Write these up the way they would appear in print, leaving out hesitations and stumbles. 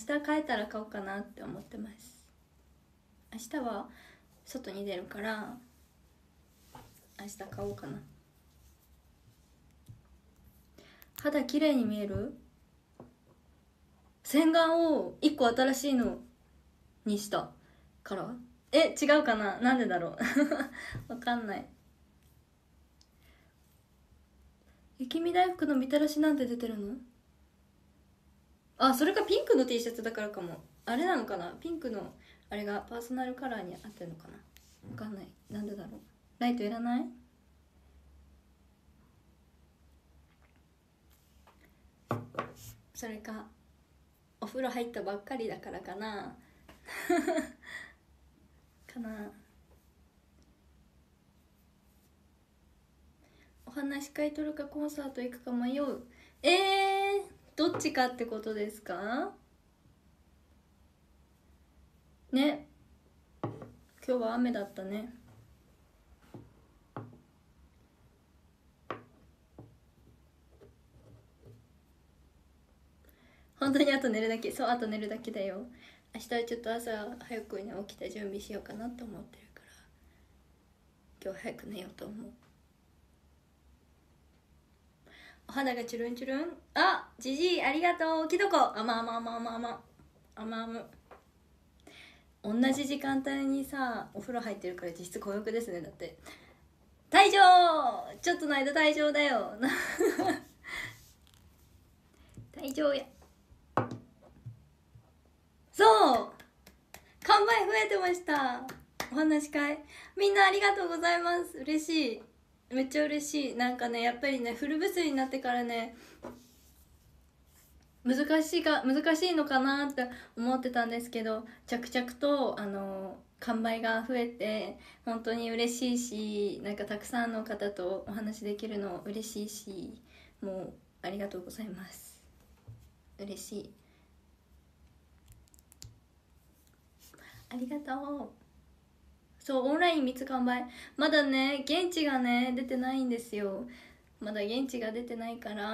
明日帰ったら買おうかなって思ってます。明日は外に出るから明日買おうかな。肌綺麗に見える？洗顔を1個新しいのにしたから違うかな。なんでだろうわかんない。雪見大福のみたらしなんて出てるの？あ、それかピンクの T シャツだからかも。あれなのかな、ピンクのあれがパーソナルカラーに合ってるのかな。わかんない。なんでだろう。ライトいらない？それかお風呂入ったばっかりだからかなかな。お話し会取るかコンサート行くか迷う。どっちかってことですかね。今日は雨だったね。本当にあと寝るだけ。そう、あと寝るだけだよ。明日はちょっと朝早くに起きた準備しようかなと思ってるから、今日早く寝ようと思う。お肌がチュルンチュルン。あ、ジジイありがとう。キノコあまあまあまあまあまああまあま。同じ時間帯にさお風呂入ってるから実質孤独ですね。だって退場、ちょっとの間退場だよ退場や。そう完売増えてました。お話し会みんなありがとうございます。嬉しい、めっちゃ嬉しい。なんかね、やっぱりね、フルブスになってからね、難しいのかなって思ってたんですけど、着々と完売が増えて本当に嬉しいし、なんかたくさんの方とお話できるの嬉しいし、もうありがとうございます。嬉しい、ありがとう。そう、オンライン3つ完売。まだね現地がね出てないんですよ。まだ現地が出てないから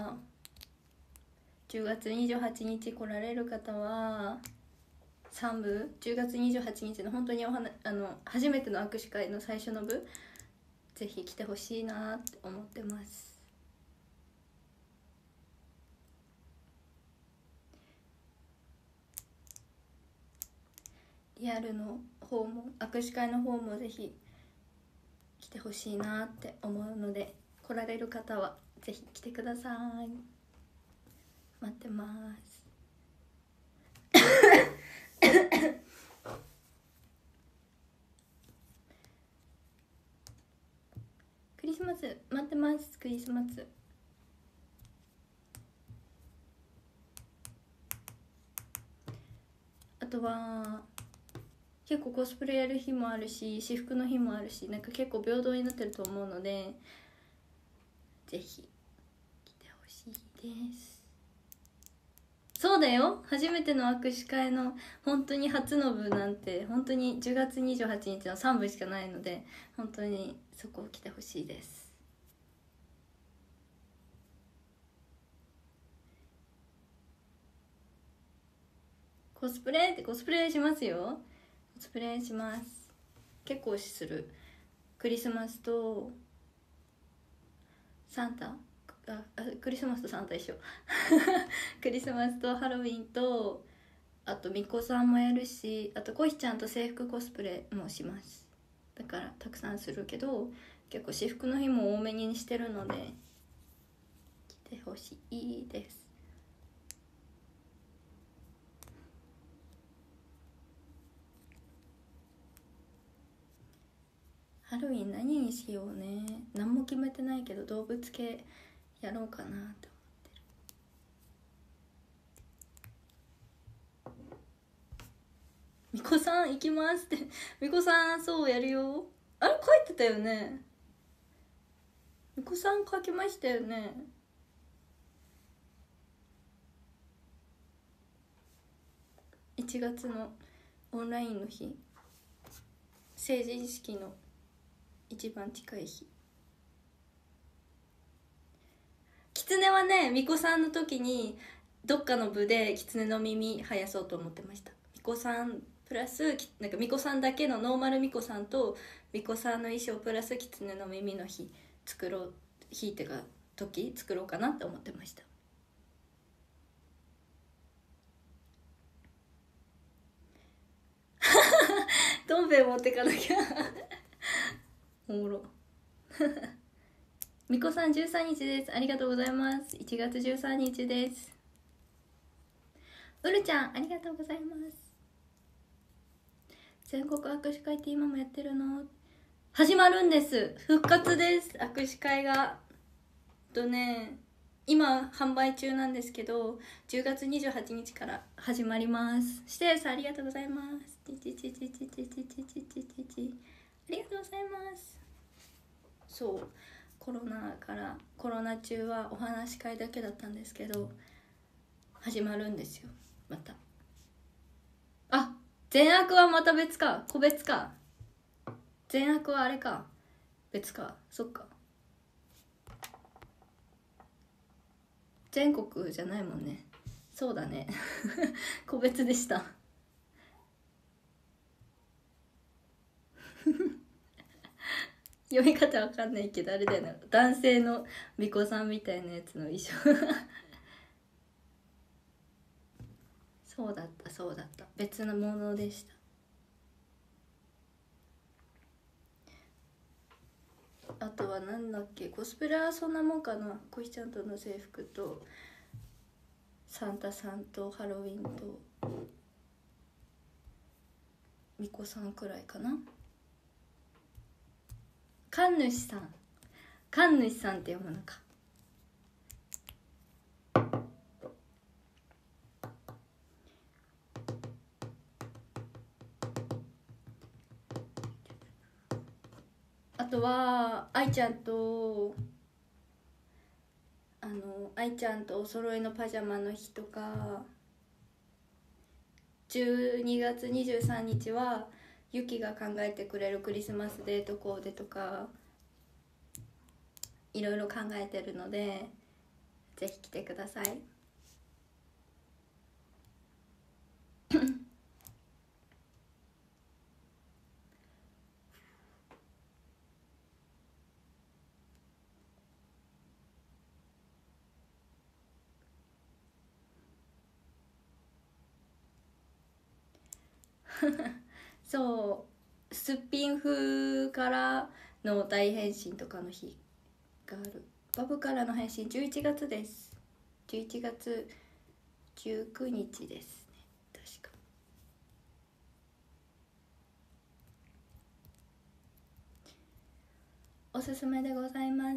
、10月28日来られる方は3部、10月28日の本当に初めての握手会の最初の部、ぜひ来てほしいなって思ってます。リアルの方も握手会の方もぜひ来てほしいなって思うので、来られる方はぜひ来てください。待ってますクリスマス待ってます。クリスマスあとは結構コスプレやる日もあるし、私服の日もあるし、なんか結構平等になってると思うので、ぜひ来てほしいです。そうだよ、初めての握手会の本当に初の部なんて本当に10月28日の3部しかないので、本当にそこを来てほしいです。コスプレってコスプレしますよ。コスプレします。結構する。クリスマスとサンタ、クリスマスとサンタ一緒クリスマスとハロウィンと、あとみこさんもやるし、あとコヒちゃんと制服コスプレもします。だからたくさんするけど、結構私服の日も多めにしてるので来てほしいです。ハロウィン何にしようね。何も決めてないけど動物系やろうかなと思ってる。みこさん行きますってみこさんそうやるよ。あれ書いてたよね。みこさん書きましたよね。1月のオンラインの日、成人式の一番近い日。キツネはね、みこさんの時にどっかの部で狐の耳生やそうと思ってました。みこさんプラスなんかみこさんだけのノーマルみこさんとみこさんの衣装プラス狐の耳の日作ろう、日ってか時作ろうかなって思ってました。どん兵衛持ってかなきゃおもろみこさん13日です。ありがとうございます。1月13日です。うるちゃんありがとうございます。全国握手会って今もやってるの？始まるんです。復活です、握手会が。今販売中なんですけど、10月28日から始まります。してるさんありがとうございます。ありがとうございます。そう、コロナ中はお話し会だけだったんですけど、始まるんですよまた。あ、全悪はまた別か、個別か。全悪はあれか、別か。そっか、全国じゃないもんね。そうだね個別でした読み方わかんないけどあれだよね、男性の巫女さんみたいなやつの衣装そうだったそうだった、別のものでした。あとはなんだっけ、コスプレはそんなもんかな。こひちゃんとの制服とサンタさんとハロウィンと巫女さんくらいかな。神主さん、神主さんって読むのか。あとは愛ちゃんと愛ちゃんとお揃いのパジャマの日とか、12月23日はゆきが考えてくれるクリスマスデートコーデとかいろいろ考えてるので、ぜひ来てくださいそうすっぴん風からの大変身とかの日がある。バブからの配信11月です。11月19日ですね、確か。おすすめでございます。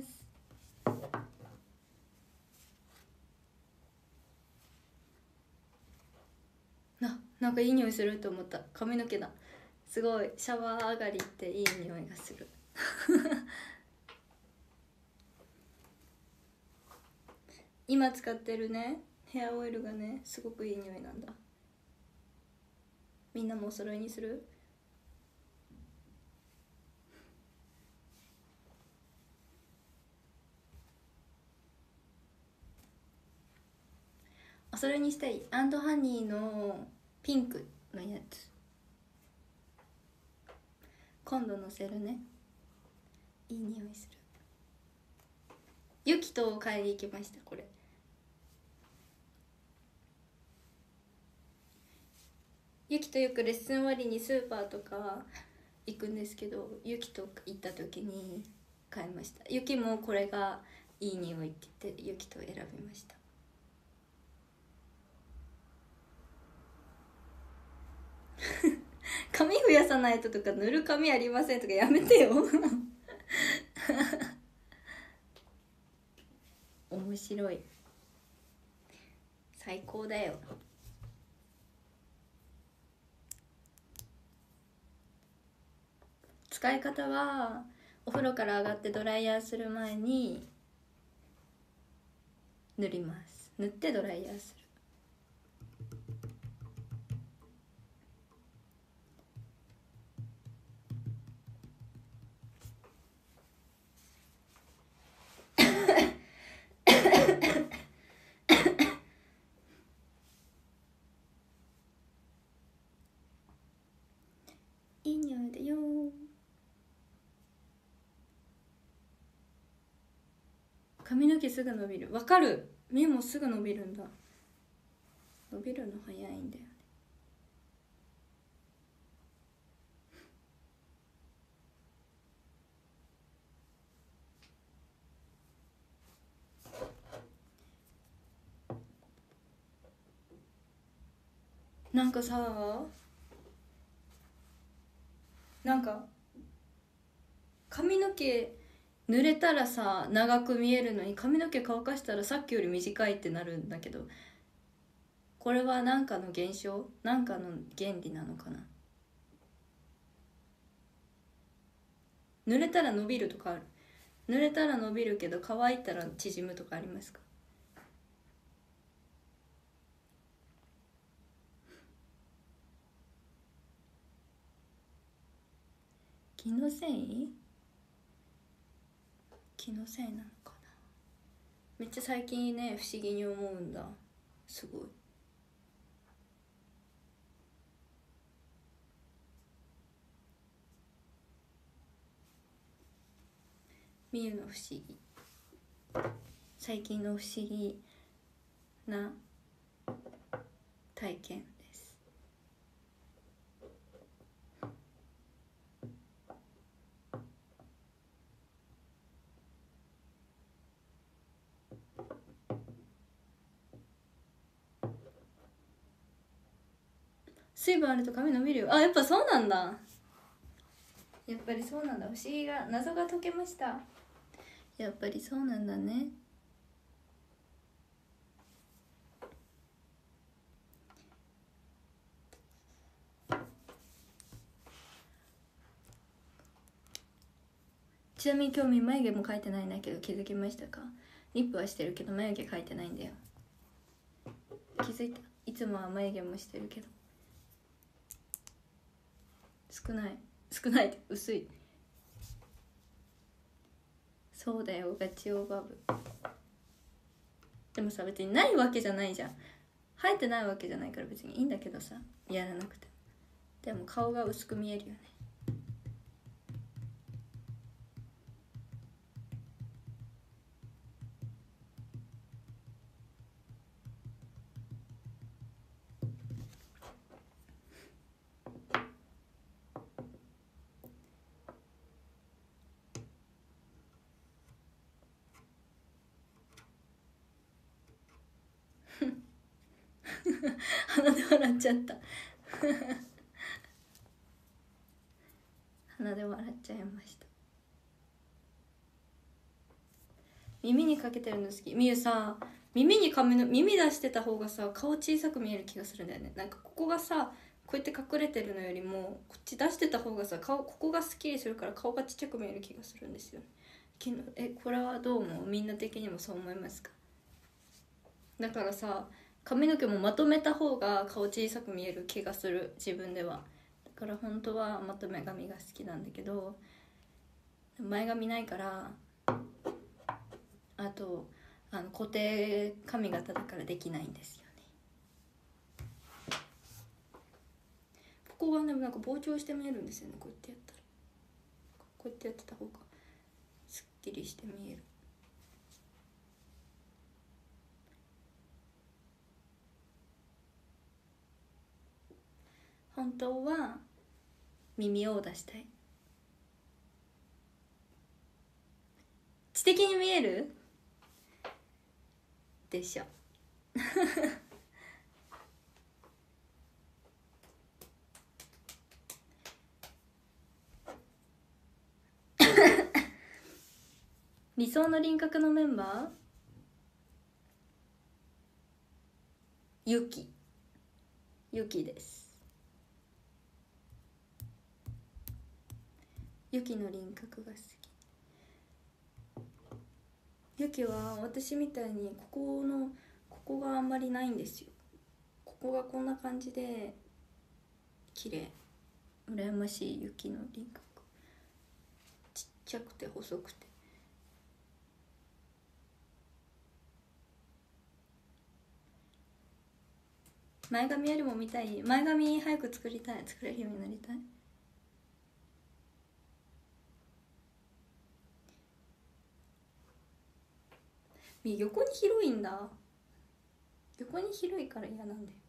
なんかいい匂いすると思った。髪の毛だ。すごい、シャワー上がりっていい匂いがする今使ってるねヘアオイルがね、すごくいい匂いなんだ。みんなもお揃いにする？お揃いにしたい。アンドハニーのピンクのやつ今度のせるね。いい匂いする。ゆきと買いに行きました。これゆきとよくレッスン終わりにスーパーとか行くんですけど、ゆきと行った時に買いました。ゆきもこれがいい匂いって言ってゆきと選びました髪増やさないととか、塗る髪ありませんとかやめてよ面白い、最高だよ。使い方はお風呂から上がってドライヤーする前に塗ります。塗ってドライヤーする。 の毛すぐ伸びる。わかる。目もすぐ伸びるんだ。伸びるの早いんだよね。なんかさ、なんか髪の毛濡れたらさ長く見えるのに、髪の毛乾かしたらさっきより短いってなるんだけど、これは何かの現象、何かの原理なのかな。濡れたら伸びるとかある。濡れたら伸びるけど乾いたら縮むとかありますか？気のせい？気のせいなのかな。めっちゃ最近ね不思議に思うんだ。すごい。みゆの不思議、最近の不思議な体験です。水分あると髪伸びるよ。あ、やっぱそうなんだ。やっぱりそうなんだ。不思議が、謎が解けました。やっぱりそうなんだね。ちなみに今日眉毛も描いてないんだけど気づきましたか？リップはしてるけど眉毛描いてないんだよ。気づいた？いつもは眉毛もしてるけど。少ないって薄い。そうだよ、ガチオバブ。でもさ、別にないわけじゃないじゃん。生えてないわけじゃないから別にいいんだけどさ、やらなくて。でも顔が薄く見えるよね。鼻で笑っちゃった鼻で笑っちゃいました。耳にかけてるの好き。みゆさ、耳に耳出してた方がさ顔小さく見える気がするんだよね。なんかここがさこうやって隠れてるのよりもこっち出してた方がさここがすっきりするから顔がちっちゃく見える気がするんですよ。これはどう思う？みんな的にもそう思いますか？だからさ髪の毛もまとめた方が顔小さく見える気がする、自分では。だから本当はまとめ髪が好きなんだけど、前髪ないから、あと固定髪型だからできないんですよね。ここがねなんか膨張して見えるんですよね。こうやってやったら、こうやってやってた方がすっきりして見える。本当は耳を出したい。知的に見えるでしょ理想の輪郭のメンバー、ゆきです。ゆきの輪郭が好き。ゆきは私みたいにここがあんまりないんですよ。ここがこんな感じで綺麗。羨ましい。ゆきの輪郭ちっちゃくて細くて。前髪よりも見たい。前髪早く作れるようになりたい。 横に広いんだ。横に広いから嫌なんだよ。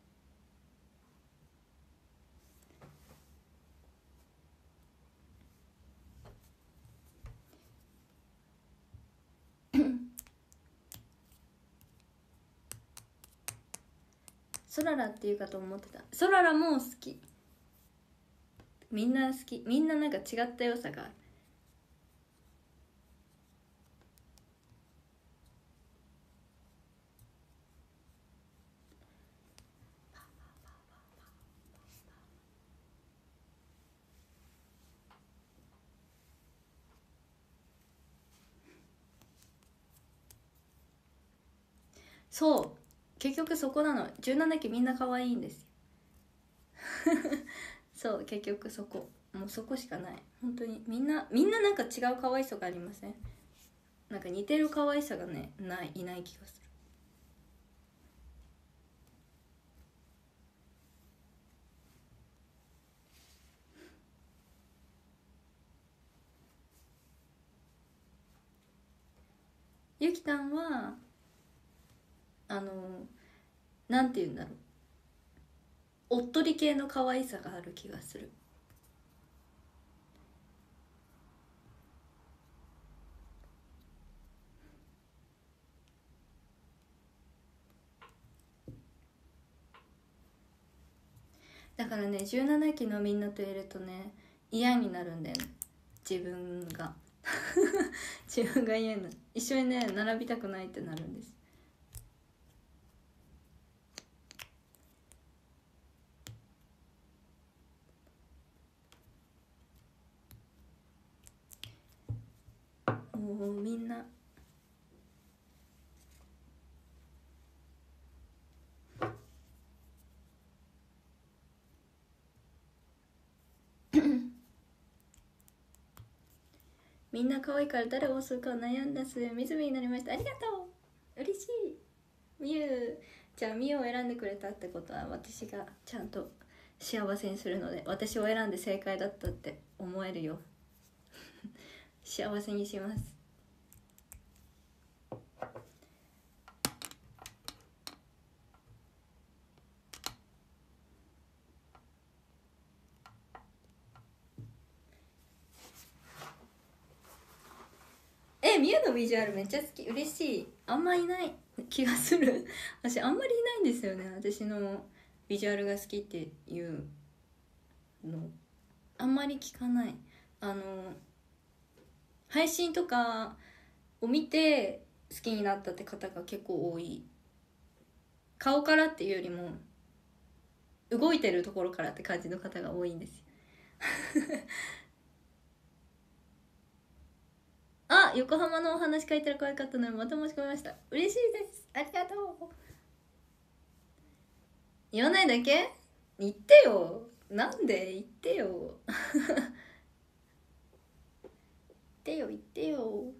ソララっていうかと思ってた。ソララも好き。みんな好き。みんななんか違った良さがある。そう結局そこなの。17期みんな可愛いんですよそう結局そこ、もうそこしかない。本当にみんななんか違う可愛さがありません？なんか似てる可愛さがねいない気がする。ゆきたんはなんて言うんだろう、おっとり系の可愛さがある気がする。だからね17期のみんなといるとね嫌になるんだよね、自分が自分が嫌になる。一緒にね並びたくないってなるんです。もうみんなみんな可愛いから誰を押すか悩んだ末みずみになりました。ありがとう、嬉しい。みゆじゃあみゆを選んでくれたってことは私がちゃんと幸せにするので、私を選んで正解だったって思えるよ幸せにします。みゆのビジュアルめっちゃ好き。嬉しい。あんまいない気がする私あんまりいないんですよね、私のビジュアルが好きっていうのあんまり聞かない。配信とかを見て好きになったって方が結構多い。顔からっていうよりも動いてるところからって感じの方が多いんですよあ、横浜のお話書いてら可愛かったのでまた申し込みました。嬉しいです、ありがとう。言わないだけ？言ってよ、なんで？言ってよ言ってよ言ってよ。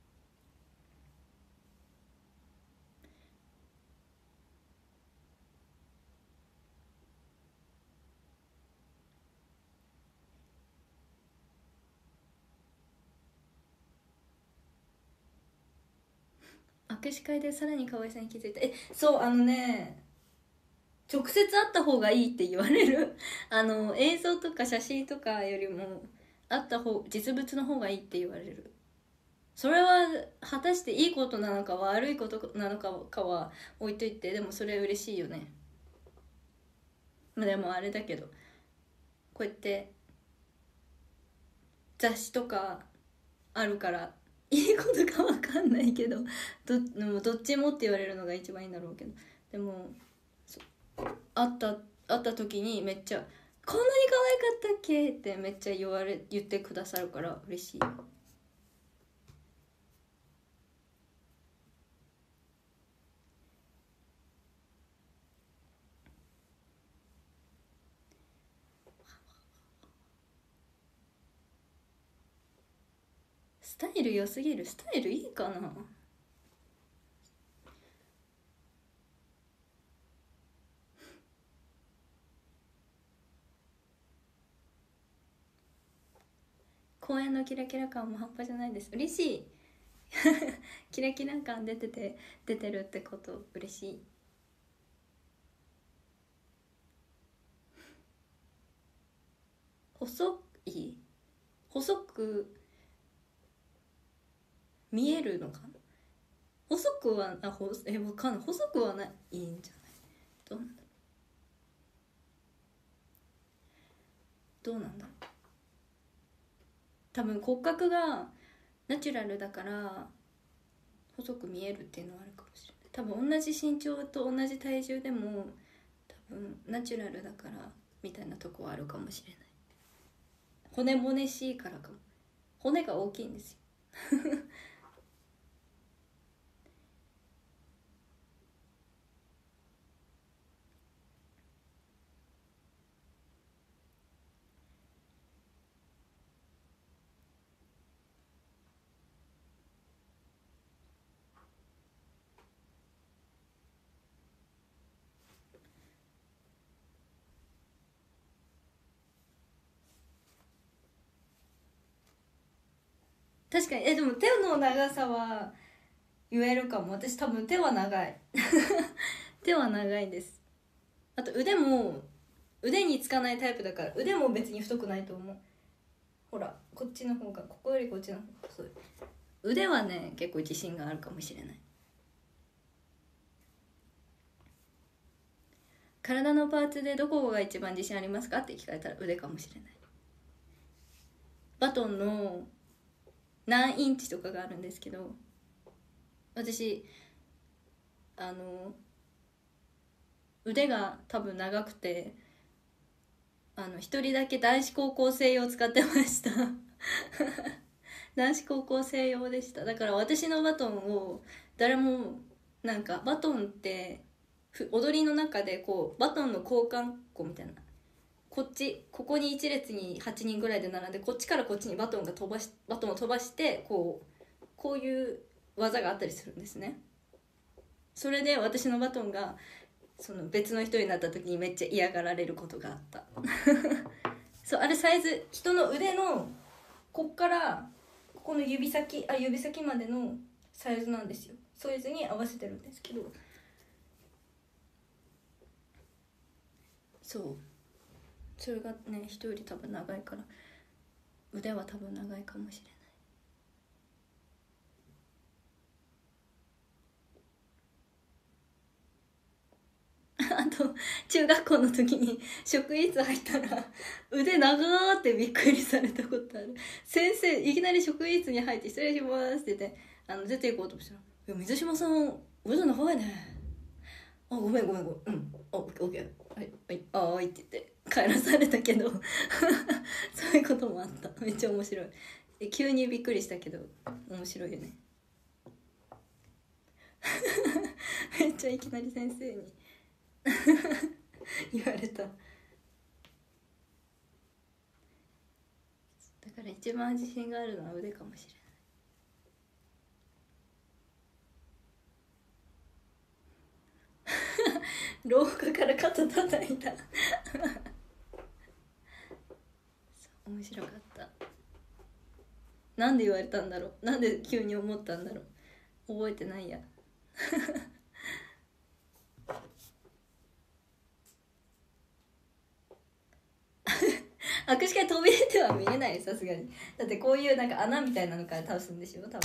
握手会でさらに可愛さに気づいた。そう直接会った方がいいって言われる映像とか写真とかよりも会った方、実物の方がいいって言われる。それは果たしていいことなのか悪いことなのかは置いといて、でもそれ嬉しいよね。でもあれだけど、こうやって雑誌とかあるからいいことか分かんないけど、どっちもって言われるのが一番いいんだろうけど、でも会った時にめっちゃ「こんなに可愛かったっけ?」ってめっちゃ言ってくださるから嬉しい。スタイル良すぎる。スタイルいいかな。公園のキラキラ感も半端じゃないです。嬉しいキラキラ感出てるってこと嬉しい。細く見えるのかな。細くはわかんない。細くはないんじゃない。どうなんだろう。多分骨格がナチュラルだから細く見えるっていうのはあるかもしれない。多分同じ身長と同じ体重でも多分ナチュラルだからみたいなとこはあるかもしれない。骨もねしいからかも。骨が大きいんですよ確かに。でも手の長さは言えるかも。私多分手は長い手は長いです。あと腕も腕につかないタイプだから腕も別に太くないと思う。ほらこっちの方が、ここよりこっちの方が細い。腕はね結構自信があるかもしれない。体のパーツでどこが一番自信ありますかって聞かれたら腕かもしれない。バトンの何インチとかがあるんですけど、私腕が多分長くて一人だけ男子高校生用使ってました男子高校生用でした。だから私のバトンを誰もなんか、バトンって踊りの中でこうバトンの交換庫みたいな、ここに1列に8人ぐらいで並んで、こっちからこっちにバトンを飛ばしてこういう技があったりするんですね。それで私のバトンがその別の人になった時にめっちゃ嫌がられることがあったそうあれサイズ、人の腕のこっからここの指先までのサイズなんですよ。サイズに合わせてるんですけど、そうそれがね人より多分長いから腕は多分長いかもしれない。あと中学校の時に職員室入ったら腕長ーってびっくりされたことある。先生いきなり職員室に入って「失礼します」って言って出ていこうとしたら「いや水島さん腕長いね。あごめんうんあオッケーはい」って言って帰らされたけどそういうこともあった。めっちゃ面白い。急にびっくりしたけど面白いよねめっちゃいきなり先生に言われた。だから一番自信があるのは腕かもしれない。廊下から肩叩いた面白かった。なんで言われたんだろう、なんで急に思ったんだろう、覚えてないや握手会飛び出ては見えない、さすがに。だってこういうなんか穴みたいなのから倒すんでしょ多分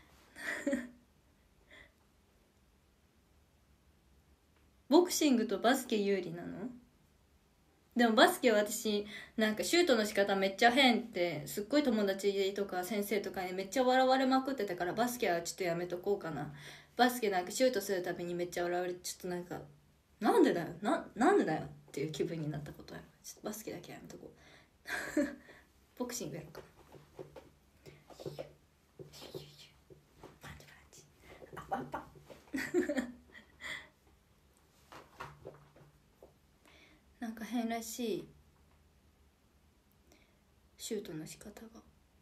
ボクシングとバスケ有利なの？でもバスケは私なんかシュートの仕方めっちゃ変ってすっごい友達とか先生とかにめっちゃ笑われまくってたから、バスケはちょっとやめとこうかな。バスケなんかシュートするたびにめっちゃ笑われて、ちょっとなんかなんでだよなんでだよっていう気分になったことある。ちょっとバスケだけやめとこうボクシングやろうかな。パンチあパンパンなんか変らしいシュートの仕方が。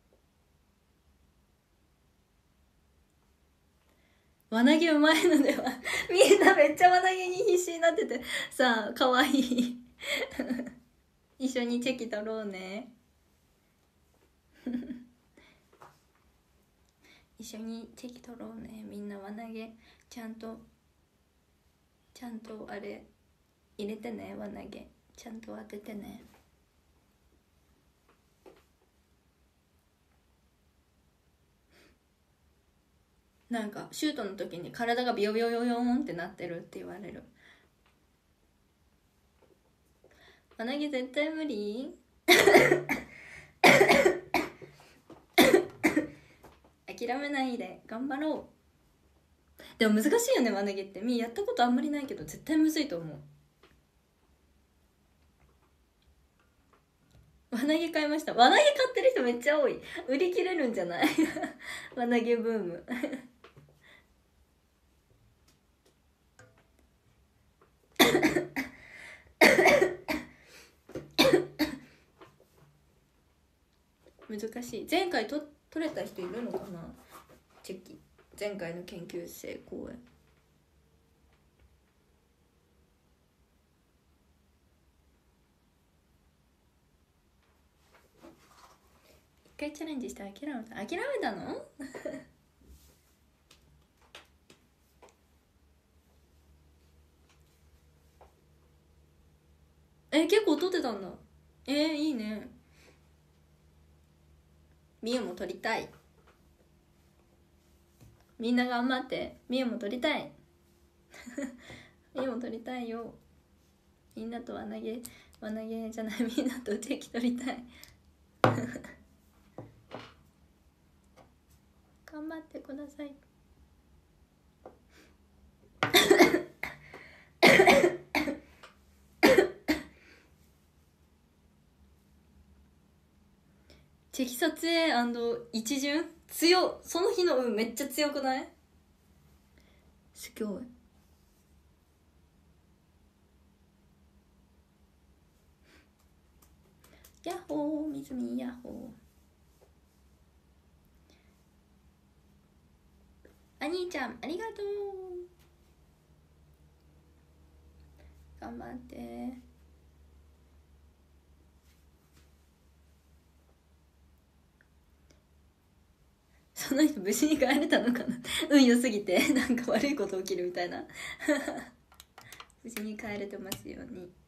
輪投げうまいのではみんなめっちゃ輪投げに必死になっててさあ、かわいい一緒にチェキ取ろうね一緒にチェキ取ろうね。みんな輪投げちゃんとあれ入れてね。輪投げちゃんと当ててね。なんかシュートの時に体がビヨビヨヨヨンってなってるって言われる。輪投げ絶対無理諦めないで頑張ろう。でも難しいよね輪投げって。やったことあんまりないけど絶対むずいと思う。輪投げ買いました。輪投げ買ってる人めっちゃ多い。売り切れるんじゃない輪投げブーム難しい。前回取れた人いるのかな。チェキ前回の研究生公演。一回チャレンジして諦めたの結構取ってたんだ。いいね。みゆも取りたい。みんな頑張って。みゆも取りたいみゆも取りたいよ。みんなと輪投げじゃない、みんなとチェキ取りたい頑張ってくださいチェキ撮影&一巡強。その日の運めっちゃ強くない？すごい。ヤッホーみずみヤッホー。兄ちゃんありがとう。頑張って。その人無事に帰れたのかな運良すぎてなんか悪いこと起きるみたいな無事に帰れてますように。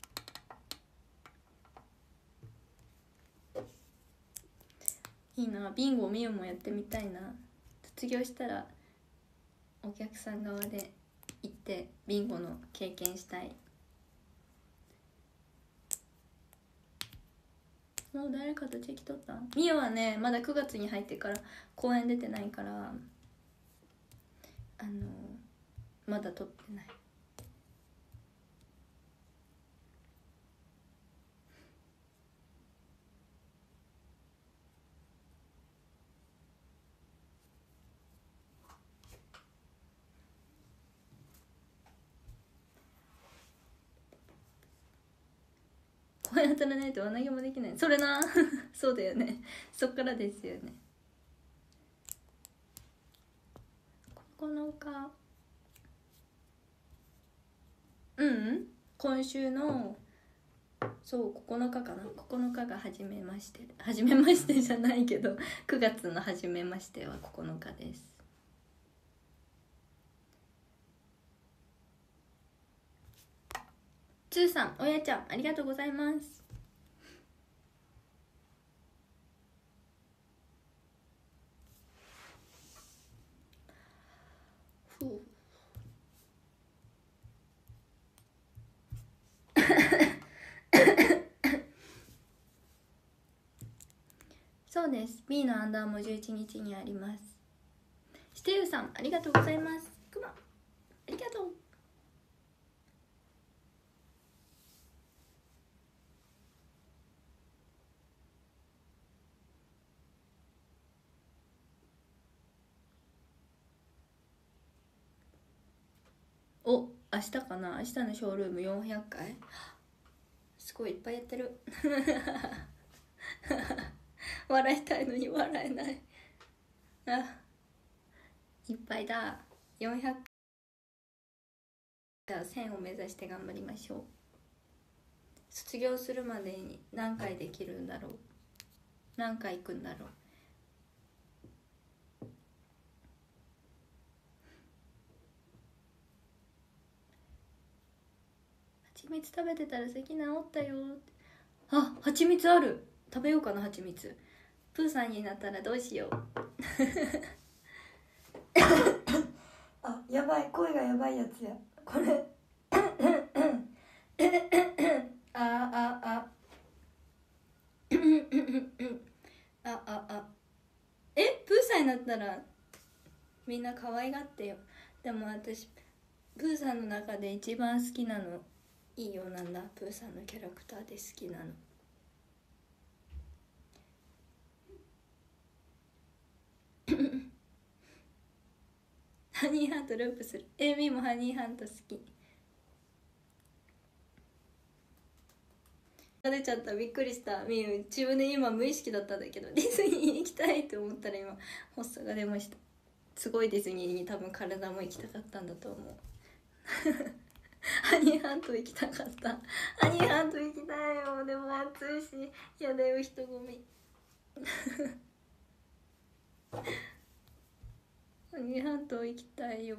いいな。ビンゴみゆもやってみたいな。卒業したらお客さん側で行ってビンゴの経験したい。もう誰かとチェキ取った？みゆはねまだ9月に入ってから公演出てないからまだ取ってない。公演当たらないと輪投げもできない。それなそうだよね。そっからですよね。9日今週のそう9日かな。9日が初めましてじゃないけど9月の初めましては9日です。つーさん、おやちゃんありがとうございます。ふうそうです。 B のアンダーも11日にあります。してゆさんありがとうございます。くまありがとう。お、明日かな。明日のショールーム400回すごいいっぱいやってる笑いたいのに笑えないいっぱいだ。400じゃあ1000を目指して頑張りましょう。卒業するまでに何回できるんだろう。何回行くんだろう。 蜜食べてたら咳治ったよ。あ、蜂蜜ある。食べようかな、蜂蜜。プーさんになったらどうしよう。あ、やばい、声がやばいやつやこれ。あプーさんになったらみんな可愛がってよ。でも私プーさんの中で一番好きなのいいよなんだ。プーさんのキャラクターで好きなのハニーハントループする。ミーもハニーハント好き。出ちゃった、びっくりした。ミー自分で今無意識だったんだけどディズニー行きたいって思ったら今発作が出ました。すごいディズニーに多分体も行きたかったんだと思うハニーハント行きたかった。ハニーハント行きたいよ。でも暑いしやだよ、人混みハニーハント行きたいよ。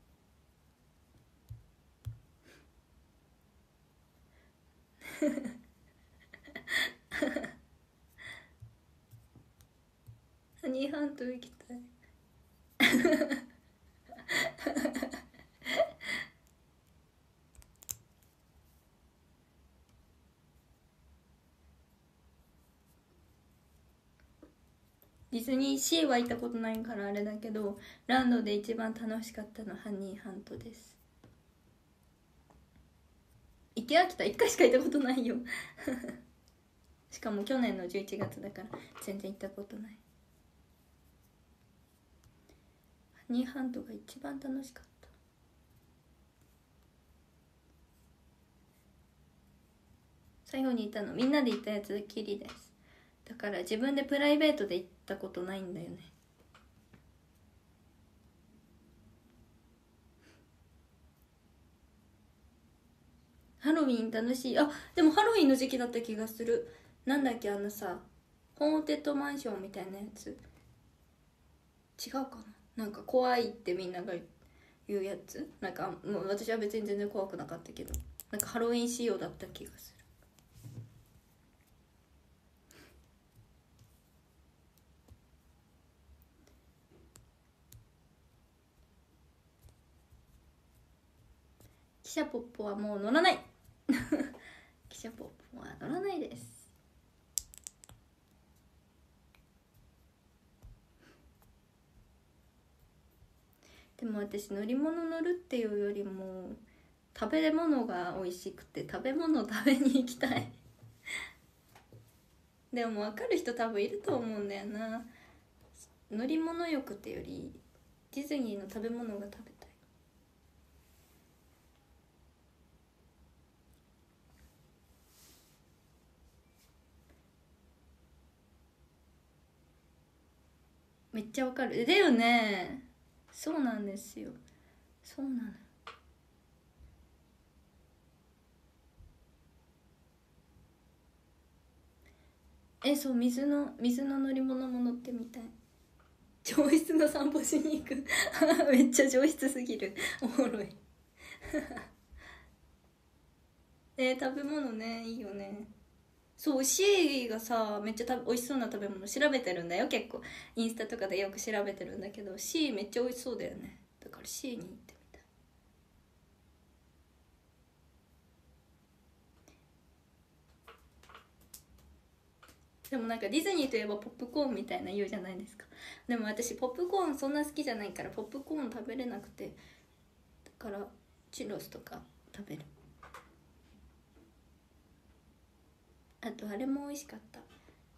ハニーハント行きたいディズニーシーは行ったことないからあれだけど、ランドで一番楽しかったのはハニーハントです。池秋田1回しか行ったことないよしかも去年の11月だから全然行ったことない。ハニーハントが一番楽しかった。最後に行ったのみんなで行ったやつきりです。だから自分でプライベートで行ったことないんだよね。ハロウィン楽しい。あ、でもハロウィンの時期だった気がする。なんだっけ、あのさ、ホーンテッドマンションみたいなやつ違うかな。なんか怖いってみんなが言うやつ。なんかもう私は別に全然怖くなかったけど、なんかハロウィン仕様だった気がする。汽車ポッポはもう乗らない汽車ポッポは乗らないです。でも私乗り物乗るっていうよりも食べ物が美味しくて食べ物を食べに行きたいでも分かる人多分いると思うんだよな。乗り物欲ってよりディズニーの食べ物が食べたい。めっちゃ分かる。だよね。そうなんですよ。そうなの。そう、水の乗り物も乗ってみたい。上質の散歩しに行くめっちゃ上質すぎるおもろい食べ物ね、いいよね。そう、シーがさめっちゃ美味しそうな食べ物調べてるんだよ。結構インスタとかでよく調べてるんだけど、シーめっちゃ美味しそうだよね。だからシーに行ってみたい。でもなんかディズニーといえばポップコーンみたいな言うじゃないですか。でも私ポップコーンそんな好きじゃないからポップコーン食べれなくて、だからチュロスとか食べる。あとあれも美味しかった、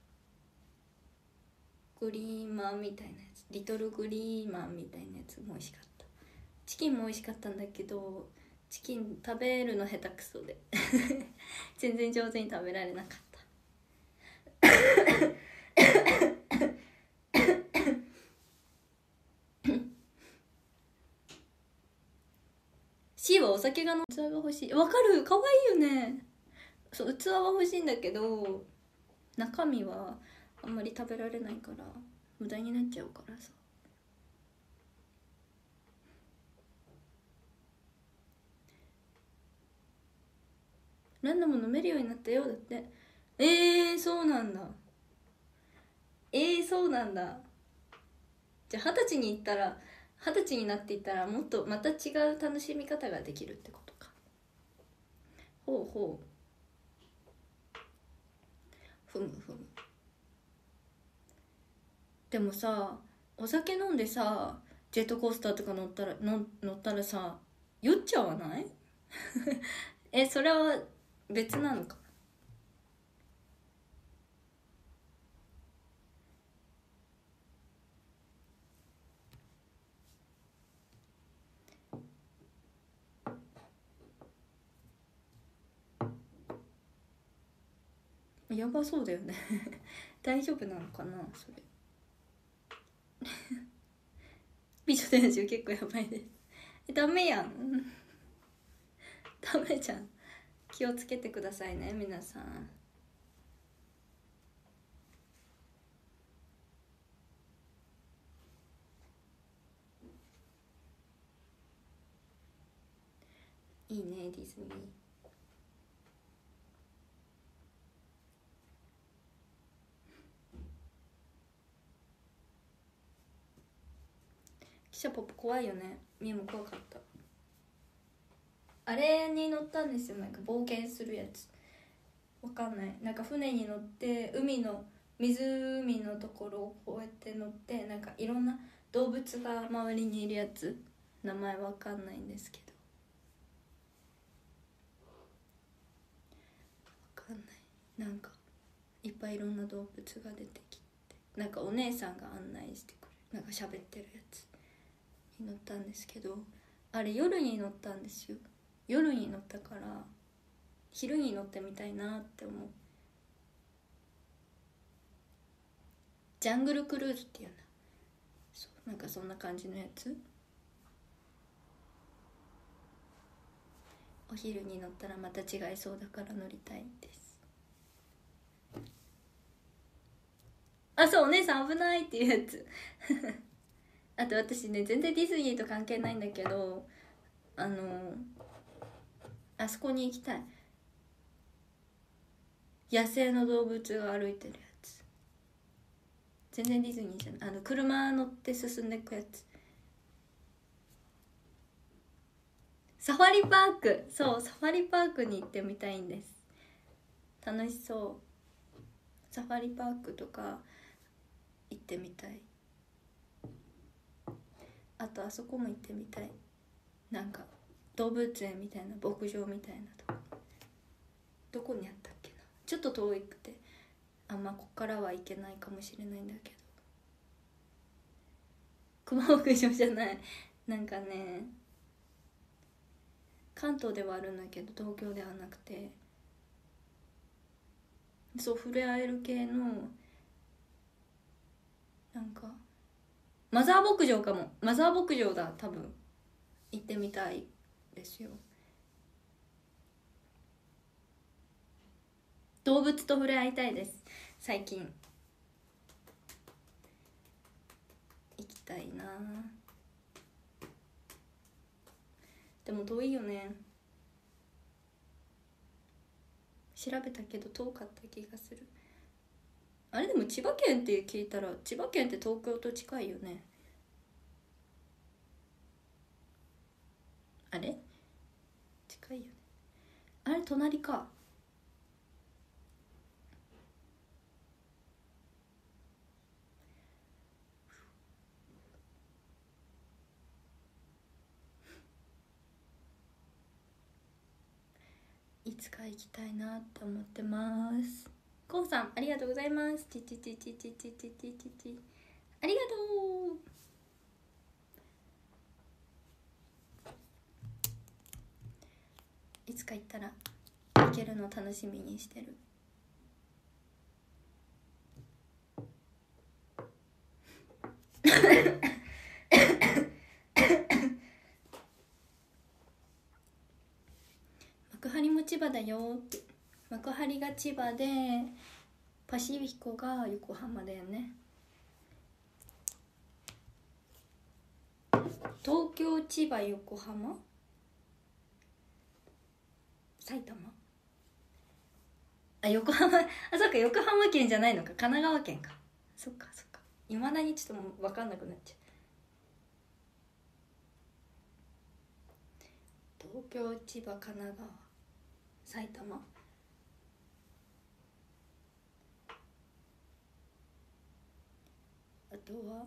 グリーンマンみたいなやつ、リトルグリーンマンみたいなやつも美味しかった。チキンも美味しかったんだけどチキン食べるの下手くそで全然上手に食べられなかったC はお酒が器が欲しい。わかる、かわいいよね。そう、器は欲しいんだけど中身はあんまり食べられないから無駄になっちゃうからさ。 ランダム飲めるようになったよだって。そうなんだ。そうなんだ。じゃあ20歳に行ったら、20歳になっていったらもっとまた違う楽しみ方ができるってことか。ほうほう。ふむふむ。でもさ、お酒飲んでさジェットコースターとか乗ったらさ酔っちゃわないそれは別なのか。やばそうだよね大丈夫なのかなそれ美女と野獣結構やばいですダメやんダメじゃん。気をつけてくださいね皆さん。いいねディズニー。汽車ポップ怖いよね。みーも怖かった。あれに乗ったんですよ、なんか冒険するやつ。わかんない、なんか船に乗って湖のところをこうやって乗って、なんかいろんな動物が周りにいるやつ。名前わかんないんですけど、わかんない。なんかいっぱいいろんな動物が出てきて、なんかお姉さんが案内してくれる、なんか喋ってるやつに乗ったんですけど、あれ夜に乗ったんですよ。夜に乗ったから昼に乗ってみたいなって思う。ジャングルクルーズっていうんだ。そう、なんかそんな感じのやつ。お昼に乗ったらまた違いそうだから乗りたいです。あ、そう、お姉さん危ないっていうやつあと私ね、全然ディズニーと関係ないんだけど、あそこに行きたい。野生の動物が歩いてるやつ。全然ディズニーじゃない。車乗って進んでいくやつ。サファリパーク。そう、サファリパークに行ってみたいんです。楽しそう。サファリパークとか行ってみたい。あとあそこも行ってみたい。なんか動物園みたいな、牧場みたいなとこ。どこにあったっけな。ちょっと遠くてあんまこっからは行けないかもしれないんだけど。熊牧場じゃない。なんかね、関東ではあるんだけど東京ではなくて、そう、触れ合える系の、なんかマザー牧場かも。マザー牧場だ、多分。行ってみたいですよ。動物と触れ合いたいです、最近。行きたいな。でも遠いよね。調べたけど遠かった気がする。あれでも千葉県って聞いたら、千葉県って東京と近いよね。あれ近いよね。あれ隣か。いつか行きたいなって思ってます。こうさんありがとうございます。ちちちちちちちちちち、ありがとう。いつか行ったら行けるの楽しみにしてる。幕張も千葉だよって。幕張が千葉でパシフィコが横浜だよね。東京、千葉、横浜、埼玉。 あ、横浜、あ、そっか、横浜県じゃないのか、神奈川県か。そっかそっか、いまだにちょっともう分かんなくなっちゃう。東京、千葉、神奈川、埼玉。あとは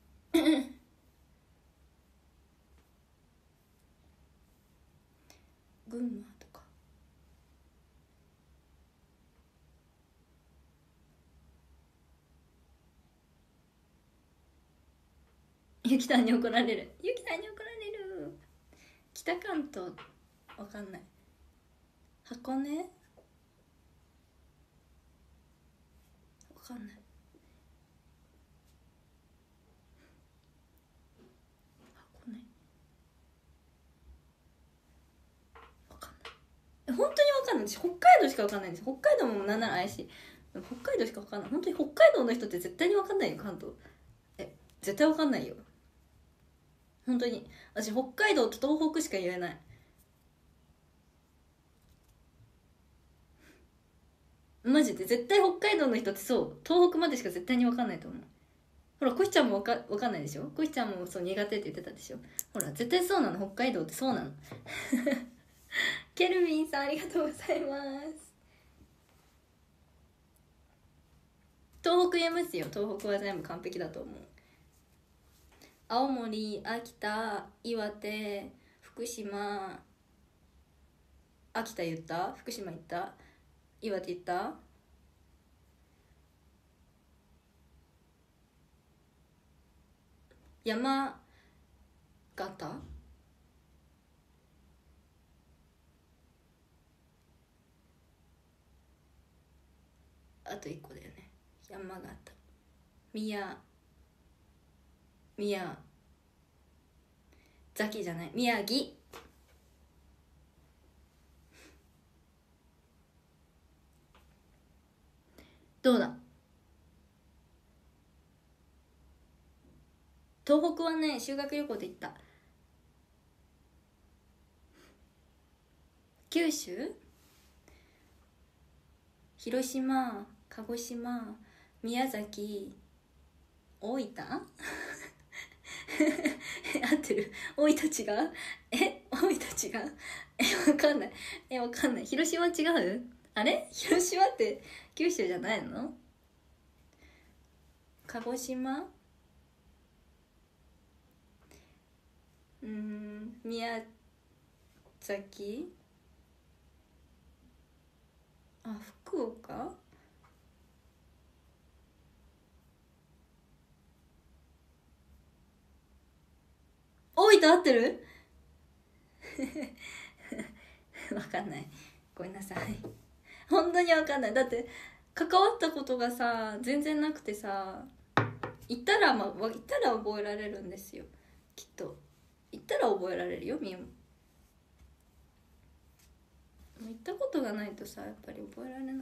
群馬とか。ゆきたんに怒られる、ゆきたんに怒られる。北関東わかんない。箱根わかんない。箱根わかんない。本当にわかんない。私北海道しかわかんないんです。北海道もなんなら怪しい。北海道しかわかんない。本当に北海道の人って絶対にわかんないよ。関東絶対わかんないよ。本当に私北海道と東北しか言えない。マジで絶対北海道の人ってそう東北までしか絶対に分かんないと思う。ほらコシちゃんも分かんないでしょ。コシちゃんもそう苦手って言ってたでしょ。ほら絶対そうなの、北海道ってそうなのケルビンさんありがとうございます。東北言えますよ。東北は全部完璧だと思う。青森、秋田、岩手、福島。秋田言った、福島言った、岩手言った。山形、あと1個だよね。山形、宮崎じゃない、宮城。どうだ。東北はね修学旅行で行った。九州、広島、鹿児島、宮崎、大分合ってる。大分違う。大分違う。わかんない。わかんない。広島違う。あれ広島って九州じゃないの。鹿児島、宮崎、あ、福岡、大分合ってるわかんない。ごめんなさい。本当にわかんない。だって関わったことがさ全然なくてさ、行ったら行ったら覚えられるんですよ。きっと行ったら覚えられるよ。みゆも行ったことがないとさやっぱり覚えられない。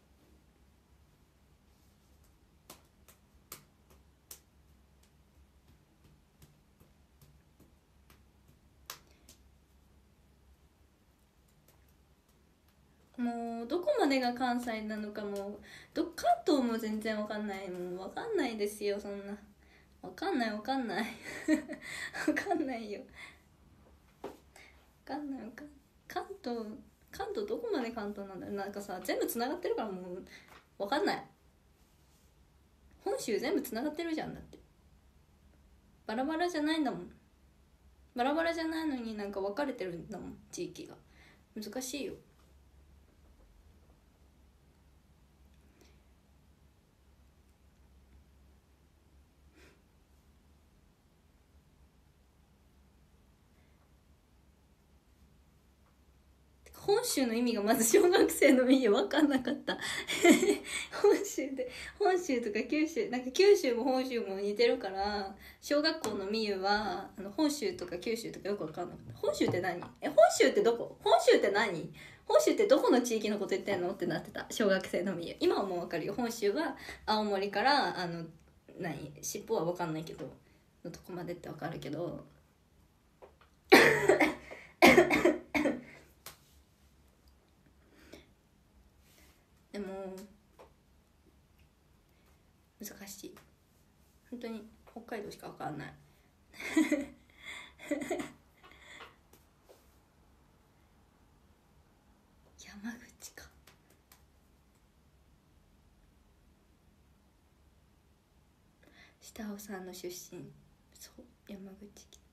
もうどこまでが関西なのかも関東も全然わかんない。もうわかんないですよ。そんなわかんないわかんないわかんないよ。わかんないわかんない。関東どこまで関東なんだろう。なんかさ全部つながってるからもうわかんない。本州全部つながってるじゃん。だってバラバラじゃないんだもん。バラバラじゃないのになんか分かれてるんだもん、地域が。難しいよ。本州の意味がまず小学生の意味分かんなかった本州とか九州、なんか九州も本州も似てるから、小学校のみゆは本州とか九州とかよく分かんなかった。本州って何、本州ってどこ、本州って何、本州ってどこの地域のこと言ってんのってなってた小学生のみゆ。今はもう分かるよ。本州は青森から尻尾は分かんないけどのとこまでって分かるけどでも難しい、本当に北海道しか分かんない山口か。下尾さんの出身、そう山口県。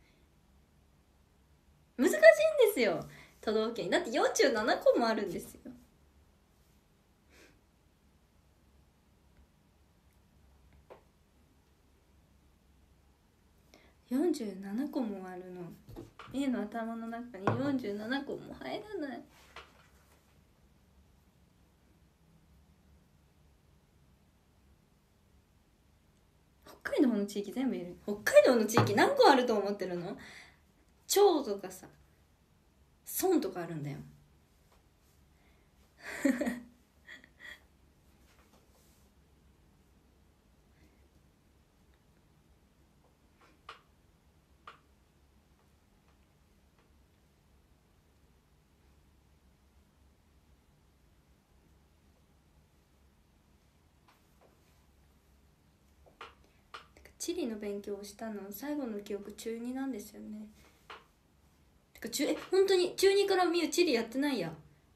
難しいんですよ都道府県、だって47個もあるんですよ。47個もあるの。家の頭の中に47個も入らない。北海道の地域全部いる。北海道の地域何個あると思ってるの？町とかさ村とかあるんだよ地理の勉強をしたの最後の記憶中2なんですよね。てか本当に中2からみゆ地理やってないや。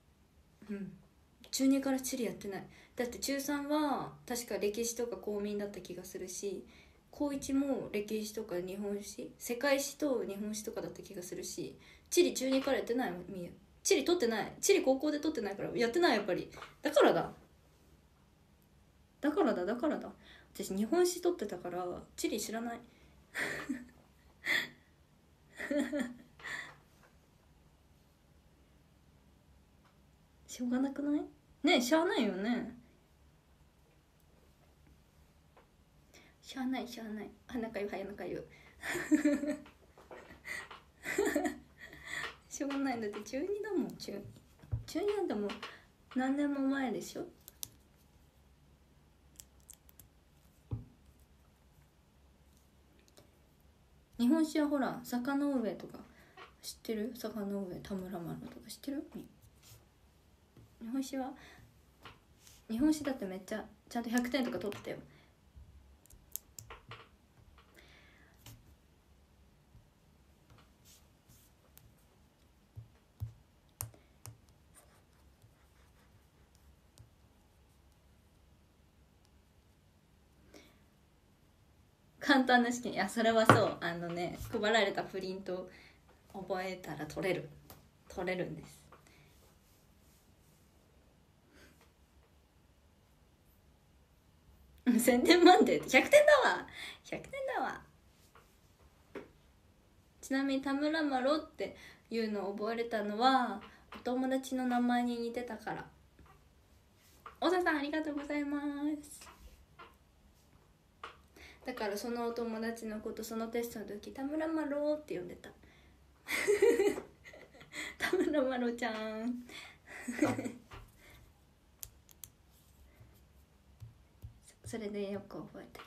中2から地理やってない。だって中3は確か歴史とか公民だった気がするし、高1も歴史とか日本史、世界史と日本史とかだった気がするし、地理中2からやってないもんみゆ。地理取ってない。地理高校で取ってないからやってない。やっぱりだからだ私日本史取ってたから地理知らないしょうがなくない？ねえしゃあないよね。しゃあない仲良い仲良いしょうがない。だって中2だもん。中2なんてもう何年も前でしょ。日本史はほら坂の上とか知ってる？坂の上田村麻呂とか知ってる？日本史だってめっちゃちゃんと100点とか取ってたよ。簡単な試験、いやそれはそう、配られたプリント覚えたら取れるんです。1000点満点100点だわ。ちなみに田村麻呂っていうのを覚えれたのはお友達の名前に似てたから。小田さんありがとうございます。だからそのお友達のことそのテストの時田村麻呂って呼んでた田村麻呂ちゃんそれでよく覚えてるん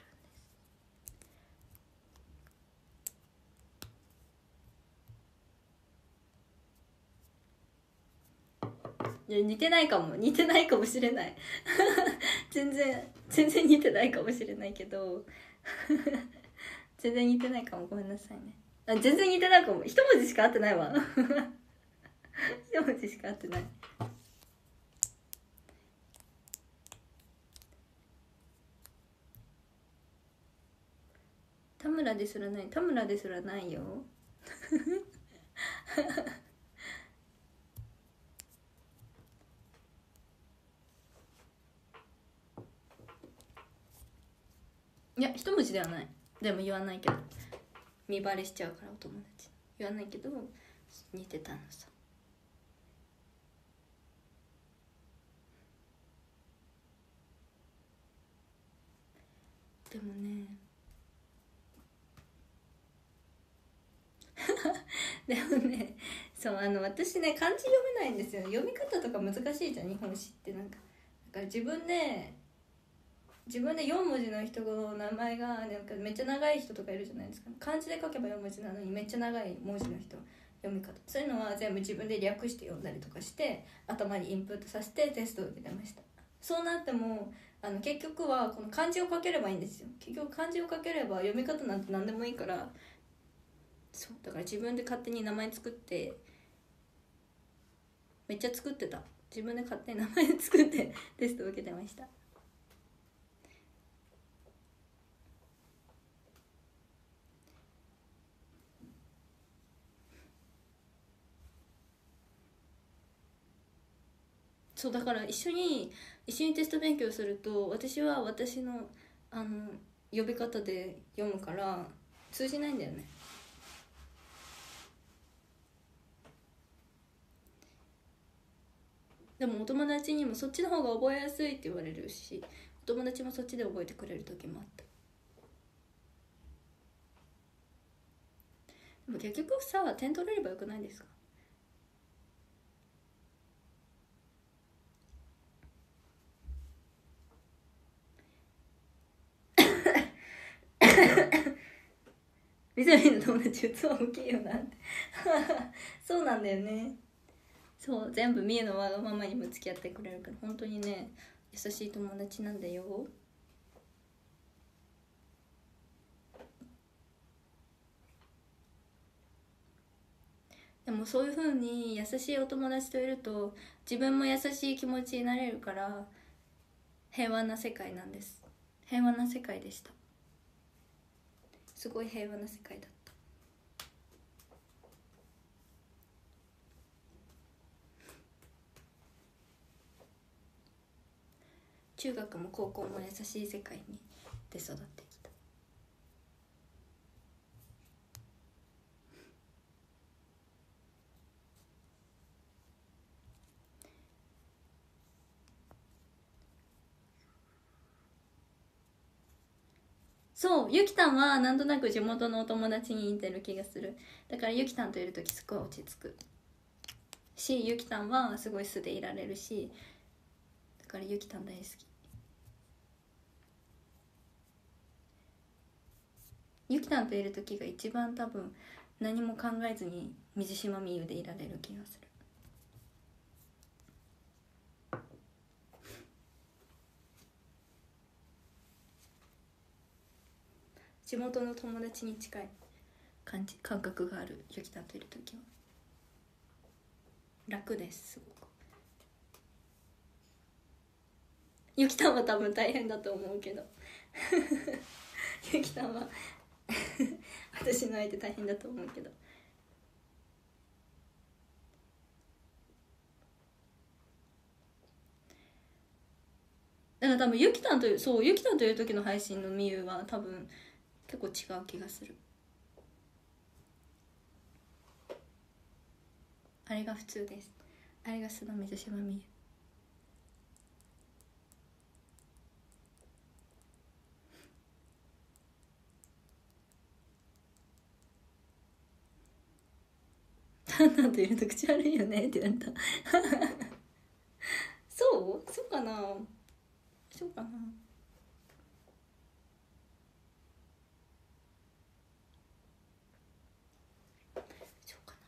です。いや似てないかもしれない全然似てないかもしれないけど全然似てないかも。ごめんなさいね。全然似てないかも。一文字しか合ってないわ一文字しか合ってない。田村ですらないよいや一文字ではない。でも言わないけど見バレしちゃうからお友達言わないけど似てたのさ。でもねでもねそう私ね漢字読めないんですよ。読み方とか難しいじゃん日本史ってなんか。だから自分で4文字の人の名前がなんかめっちゃ長い人とかいるじゃないですか。漢字で書けば4文字なのにめっちゃ長い文字の人読み方、そういうのは全部自分で略して読んだりとかして頭にインプットさせてテストを受けてましたそうなっても結局はこの漢字を書ければいいんですよ。結局漢字を書ければ読み方なんて何でもいいから。そうだから自分で勝手に名前作って、めっちゃ作ってた。自分で勝手に名前作ってテストを受けてました。そうだから一緒にテスト勉強すると、私は私の呼び方で読むから通じないんだよね。でもお友達にもそっちの方が覚えやすいって言われるし、お友達もそっちで覚えてくれる時もあった。でも結局さ、点取れればよくないですか？緑の友達器大きいよなってそうなんだよね。そう、全部みゆのわがままにも付き合ってくれるから本当にね、優しい友達なんだよ。でもそういう風に優しいお友達といると自分も優しい気持ちになれるから、平和な世界なんです。平和な世界でした。すごい平和な世界だった。中学も高校も優しい世界にで育ってきた。そう、ゆきたんはなんとなく地元のお友達に似てる気がする。だからゆきたんといる時すごい落ち着くし、ゆきたんはすごい素でいられるし、だからゆきたん大好き。ゆきたんといる時が一番多分何も考えずに水島みゆでいられる気がする。地元の友達に近い感覚がある。ゆきたんといる時は楽です。すごくゆきたんは多分大変だと思うけどゆきたんは私の相手大変だと思うけど、だから多分ゆきたんという時の配信のみゆは多分結構違う気がする。あれが普通です。あれが須田水島みゆ。タンタンといると口悪いよねって言われたそうかな、そうかな。そうかな。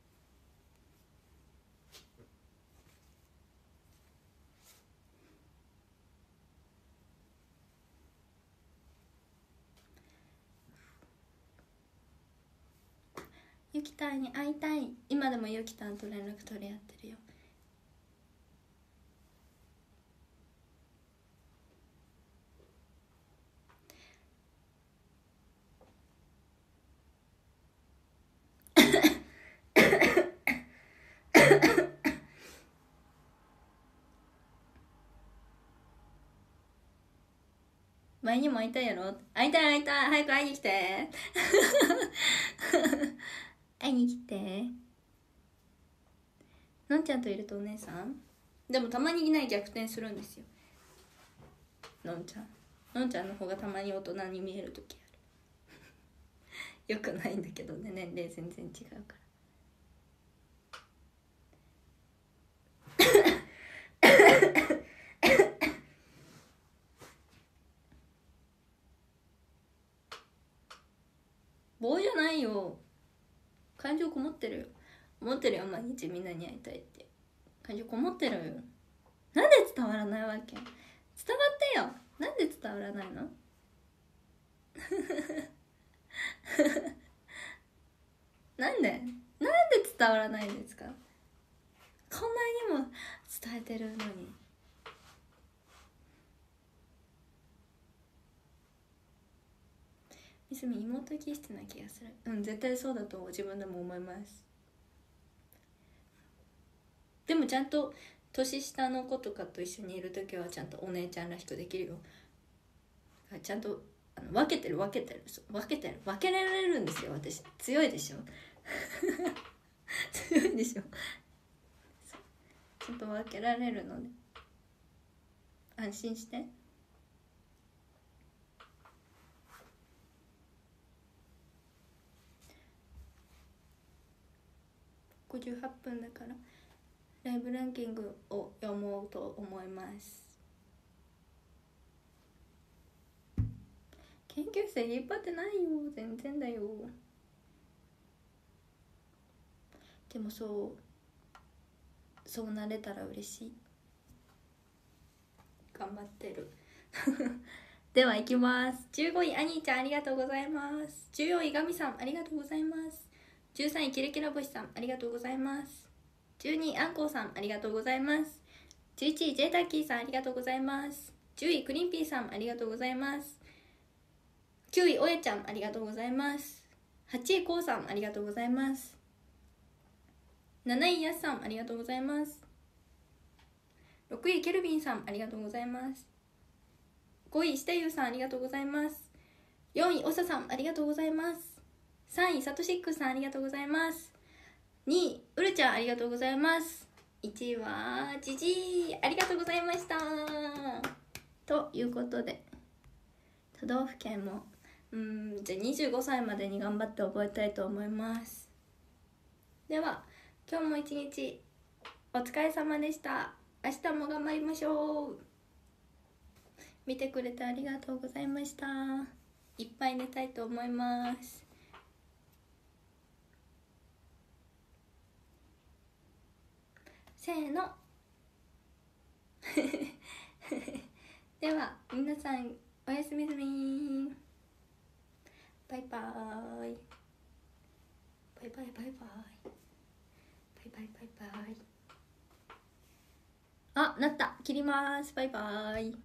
ゆきたんに会いたい。今でもゆきたんと連絡取り合ってるよ。前にも会いたいやろ。会いたい早く会いに来て会いに来て。のんちゃんといるとお姉さんでもたまにいない逆転するんですよ。のんちゃんの方がたまに大人に見える時あるよくないんだけどね、年齢全然違うから棒じゃないよ、感情こもってるよ。思ってるよ、毎日みんなに会いたいって感情こもってるよ。 なんで伝わらないわけ？伝わってよ。なんで伝わらないの？なんで伝わらないんですか？こんなにも伝えてるのに。みすみ妹気質な気がする。絶対そうだと自分でも思います。でもちゃんと年下の子とかと一緒にいる時はちゃんとお姉ちゃんらしくできるよ。ちゃんと分けてる分けられるんですよ。私強いでしょ。強いでしょ。ちゃんと分けられるので安心して。58分だからライブランキングを読もうと思います。研究生引っ張ってないよ、全然だよ。でもそうなれたら嬉しい。頑張ってる。では行きます。15位アニーちゃんありがとうございます。14位ガミさんありがとうございます。13位キレキラ星さんありがとうございます。12位アンコウさんありがとうございます。11位ジェイタッキーさんありがとうございます。10位クリンピーさんありがとうございます。9位おやちゃんありがとうございます。8位こうさんありがとうございます。7位やすさんありがとうございます。6位ケルビンさんありがとうございます。5位したゆうさんありがとうございます。4位おささんありがとうございます。3位サトシックさんありがとうございます。2位うるちゃんありがとうございます。1位はジジーありがとうございました。ということで都道府県もじゃあ25歳までに頑張って覚えたいと思います。では今日も一日お疲れ様でした。明日も頑張りましょう。見てくれてありがとうございました。いっぱい寝たいと思います。せーの。では皆さんおやすみずみ。バイバーイ。バイバイバイバイバイバイバイバイ。あ、なった。切ります。バイバーイ。